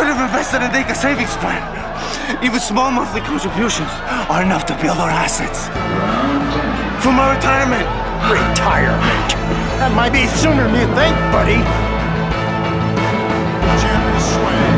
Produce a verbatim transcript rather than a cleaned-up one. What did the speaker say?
could have invested in DEKA savings plan. Even small monthly contributions are enough to build our assets. For my retirement. Retirement? That might be sooner than you think, buddy. Jim is swaying.